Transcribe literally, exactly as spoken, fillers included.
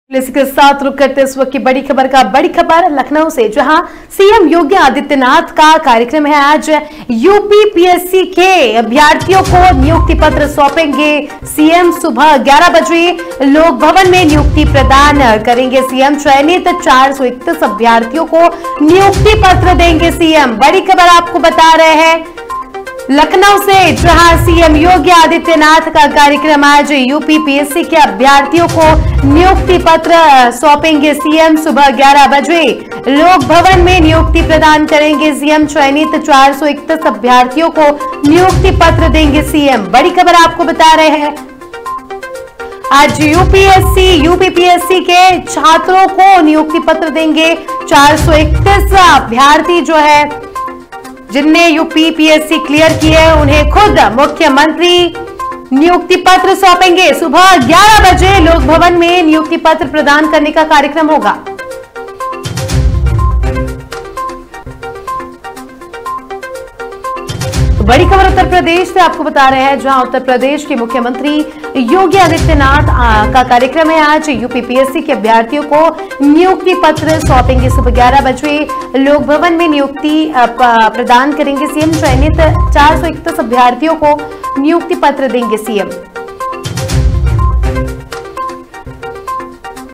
Police के साथ रुक करते इस वक्त की बड़ी खबर का बड़ी खबर लखनऊ से, जहां सीएम योगी आदित्यनाथ का कार्यक्रम है। आज यूपी पीएससी के अभ्यर्थियों को नियुक्ति पत्र सौंपेंगे सीएम। सुबह ग्यारह बजे लोक भवन में नियुक्ति प्रदान करेंगे सीएम। चयनित चार सौ इकतीस अभ्यर्थियों को नियुक्ति पत्र देंगे सीएम। बड़ी खबर आपको बता रहे हैं लखनऊ से, जहां सीएम योगी आदित्यनाथ का कार्यक्रम। आज यूपी पीएससी के अभ्यर्थियों को नियुक्ति पत्र सौंपेंगे सीएम। सुबह ग्यारह बजे लोक भवन में नियुक्ति प्रदान करेंगे सीएम। चयनित चार सौ इकतीस अभ्यर्थियों को नियुक्ति पत्र देंगे सीएम। बड़ी खबर आपको बता रहे हैं आज यूपीएससी यूपी पीएससी के छात्रों को नियुक्ति पत्र देंगे। चार सौ इकतीस अभ्यर्थी जो है जिनने यूपी पीएससी क्लियर की है, उन्हें खुद मुख्यमंत्री नियुक्ति पत्र सौंपेंगे। सुबह ग्यारह बजे लोक भवन में नियुक्ति पत्र प्रदान करने का कार्यक्रम होगा। बड़ी खबर उत्तर प्रदेश से आपको बता रहे हैं, जहां उत्तर प्रदेश के मुख्यमंत्री योगी आदित्यनाथ का कार्यक्रम है। आज यूपी पीएससी के अभ्यर्थियों को नियुक्ति पत्र सौंपेंगे। सुबह ग्यारह बजे लोक भवन में नियुक्ति प्रदान करेंगे सीएम। चयनित चार सौ इकतीस अभ्यर्थियों को नियुक्ति पत्र देंगे सीएम।